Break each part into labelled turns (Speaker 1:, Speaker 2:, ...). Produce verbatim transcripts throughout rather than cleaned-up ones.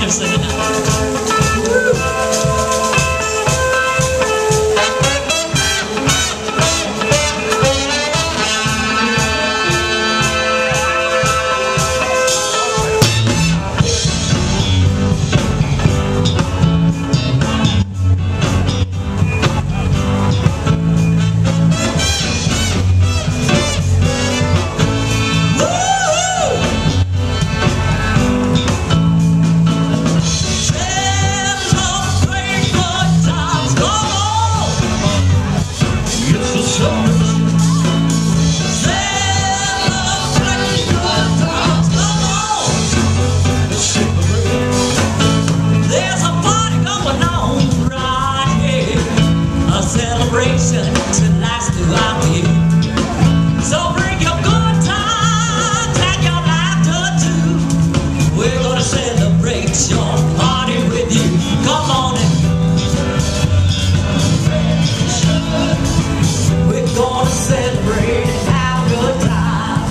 Speaker 1: Anderson. To last throughout the year. So bring your good times and your laughter too. We're gonna celebrate your party with you. Come on in. We're gonna celebrate and have a good time.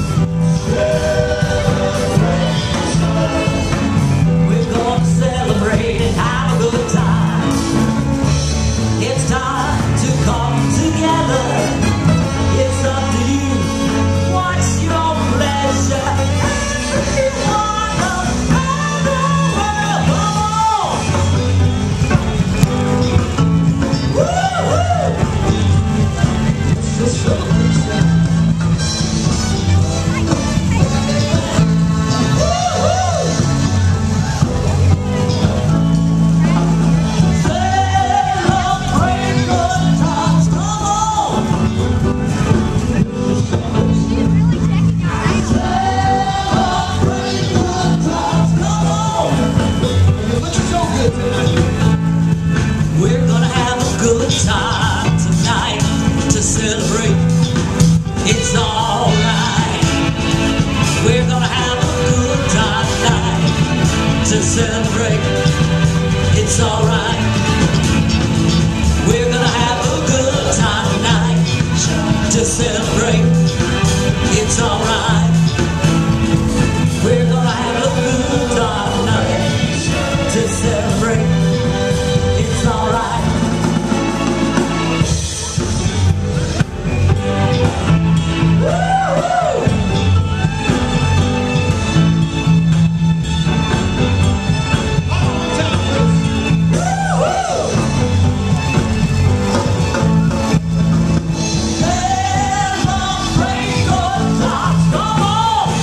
Speaker 1: We're gonna celebrate and have a good time. It's time to come together. It's up to you. What's your pleasure? Everyone around the world, come on! Woo-hoo! It's the celebration. We're gonna have a good time tonight to celebrate. It's alright. We're gonna have a good time tonight to celebrate. It's alright. We're gonna have a good time tonight to celebrate. It's alright. We're gonna have a good time tonight to celebrate. It's alright. Woo-hoo! Woo-hoo! Celebrate good times, come on!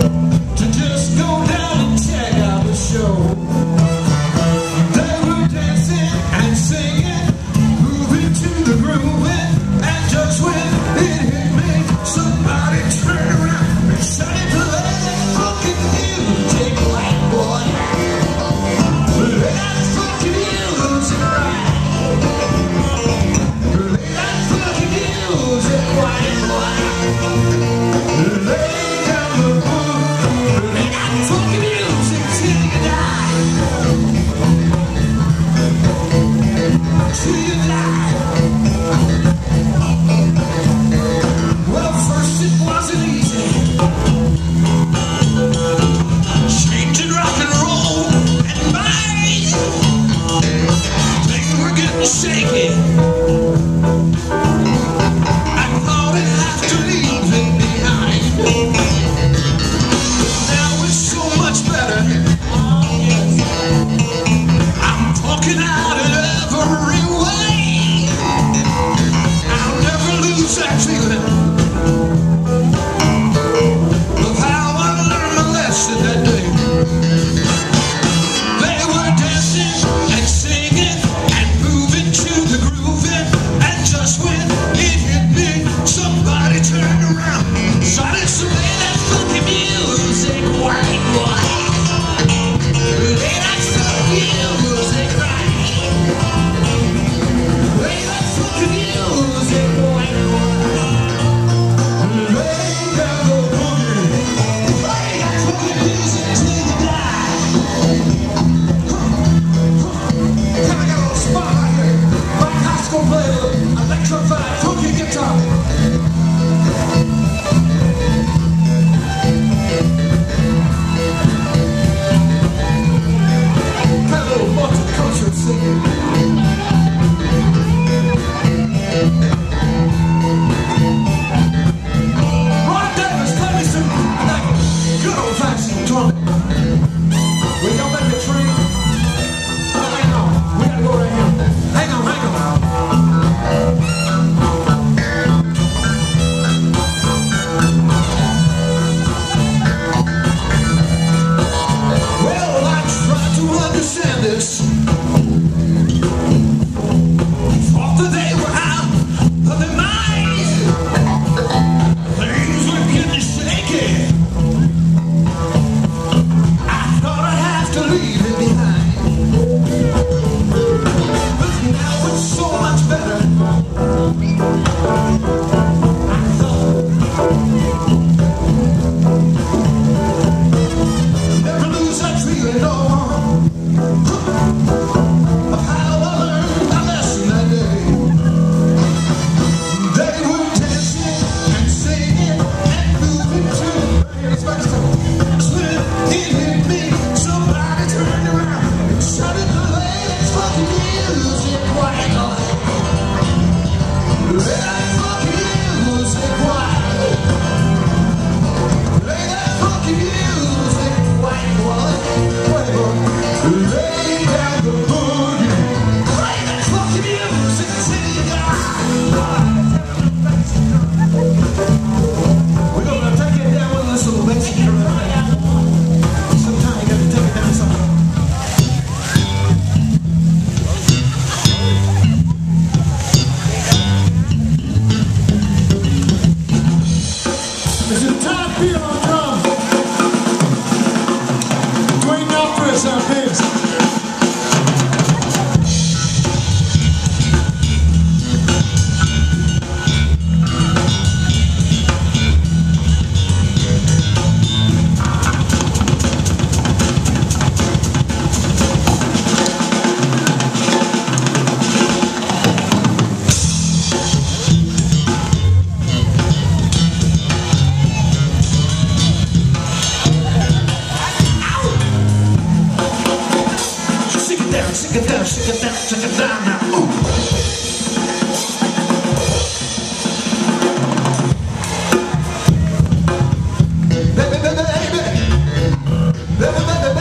Speaker 1: To just go down and check out the show. They were dancing
Speaker 2: This is Todd Beer on drums. Dwayne Alvarez on bass.
Speaker 1: Shake it down, shake it down, shake it down now. Ooh. Baby, baby, baby, baby,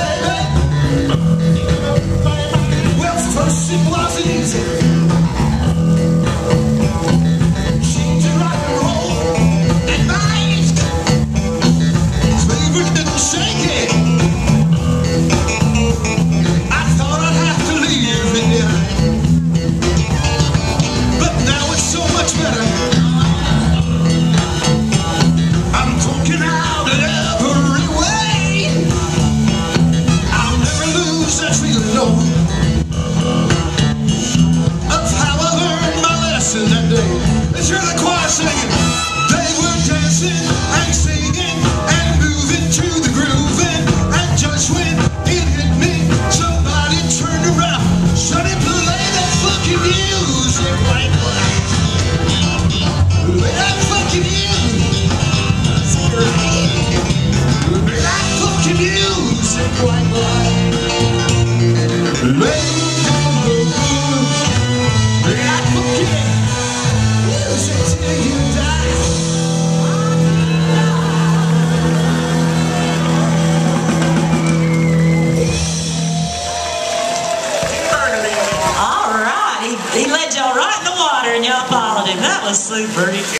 Speaker 1: baby, baby. Well, first it wasn't easy. Changing rock and roll at night. Slavery didn't shake it. Let's hear the choir singing. They were dancing and singing and moving to the groove, and, and just when it hit me, somebody turned around. Sonny, play that fucking music, white boy. Play that fucking music. Play that fucking music, white boy. Play that fucking till you die. All right, he, he led y'all right in the water and y'all followed him. That was super.